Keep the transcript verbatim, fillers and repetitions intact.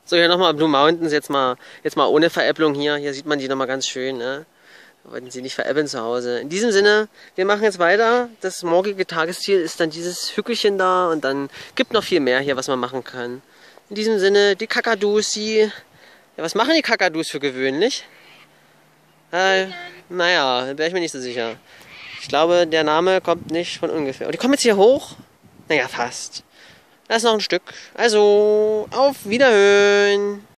So, hier nochmal Blue Mountains, jetzt mal, jetzt mal ohne Veräpplung hier. Hier sieht man die nochmal ganz schön, ne? Wollten sie nicht veräppeln zu Hause. In diesem Sinne, wir machen jetzt weiter. Das morgige Tagesziel ist dann dieses Hückelchen da und dann gibt noch viel mehr hier, was man machen kann. In diesem Sinne, die Kakadus, die... Ja, was machen die Kakadus für gewöhnlich? Äh, naja, da wäre ich mir nicht so sicher. Ich glaube, der Name kommt nicht von ungefähr. Und die kommen jetzt hier hoch? Naja, fast. Da ist noch ein Stück. Also, auf Wiederhören!